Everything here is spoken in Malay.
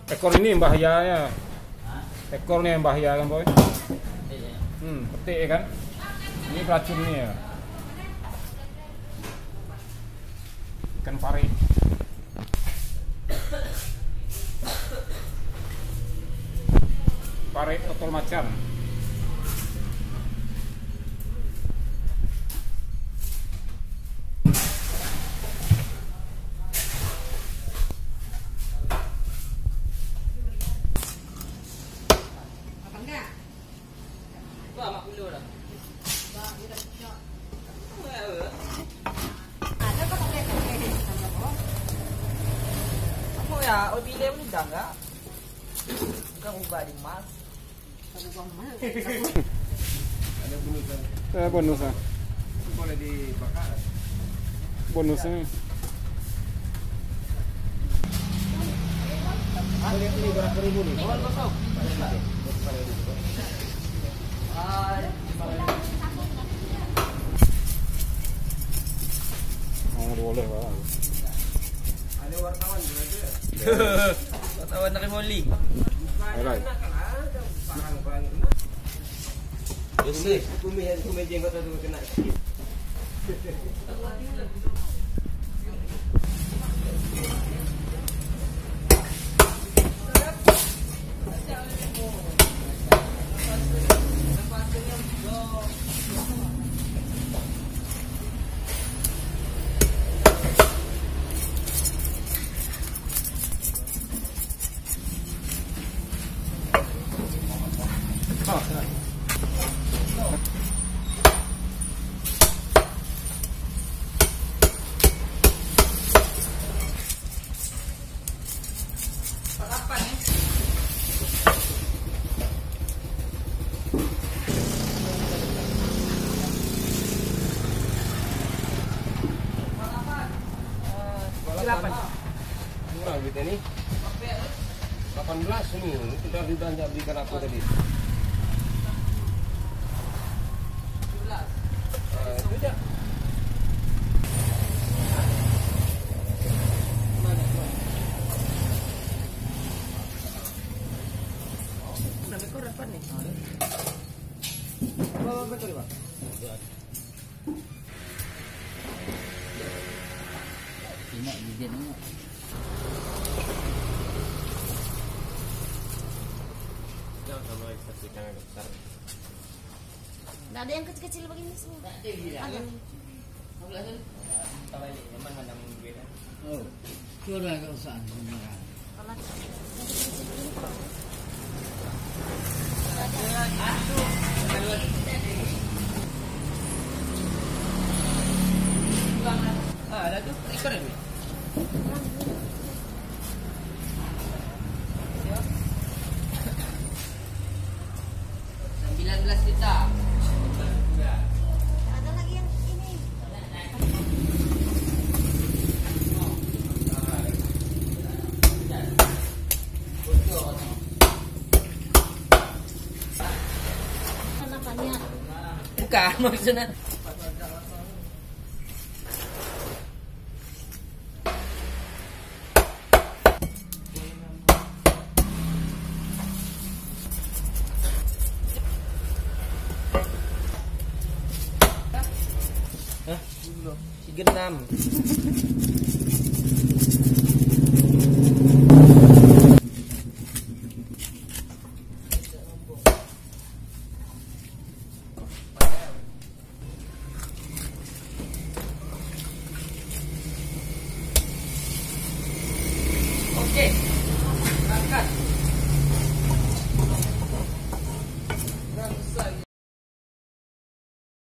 Ekor ini yang bahayanya. Ekornya yang bahaya kan boy. Petik kan. Ini beracun nih ya. Ikan pari. Pari otol macan. Ya, oh bila pun dah enggak? Bukan ubah di mas. Ada bonusan. Bonusnya. Boleh dibakar. Bonusnya. Lihat ini berapa ribu nih? Awal kosong. Oh, boleh lah. Ada wartawan juga tu. Wartawan dari Moli. Alright. Parang-parang. Yes, kumis jenggot tu kena sikit. Murah kita ni. 18 ni. Kita dah belikan apa tadi? 17. Itu je. Nak ekor apa ni? Berapa ekor, Pak? Ini biji ni. Jangan sama satu jangan besar. Nggak ada yang kecil-kecil begini semua. Ada. Tak balik. Memang ada duit. Oh, curang kat usaha sebenarnya. Kalau yang kecil-kecil begini kok. Ada tu ekor ni. 19 juta. Ada lagi yang ini. Kenapa niat? Bukan maksudnya. Hah? 36. Oke. Berangkat.